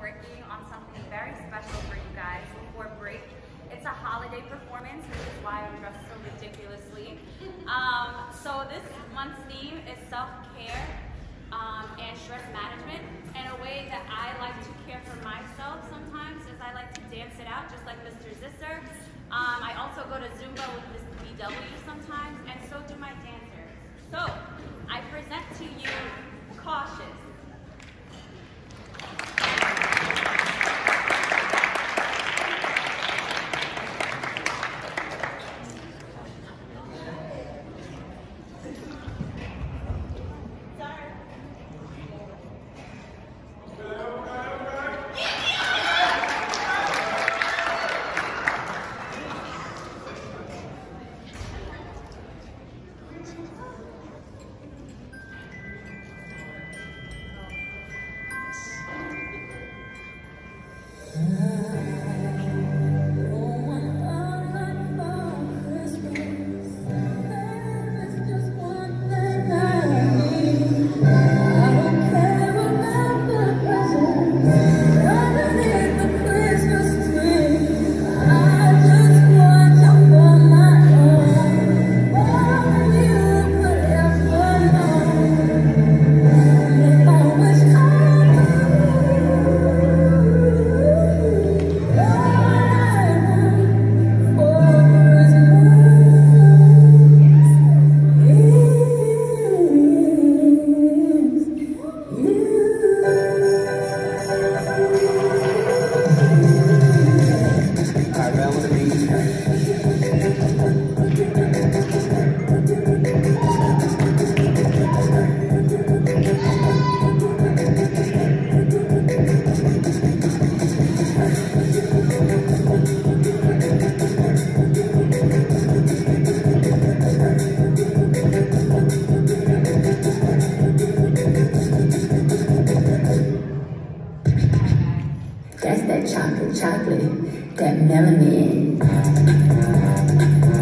working on something very special for you guys before break. It's a holiday performance, which is why I'm dressed so ridiculously. So this month's theme is self-care and stress management. And a way that I like to care for myself sometimes is I like to dance it out, just like Mr. Zisser. I also go to Zumba with Ms. BW sometimes, and so do my dancers. So I present to you Cautious. That's that chocolate, that melanin.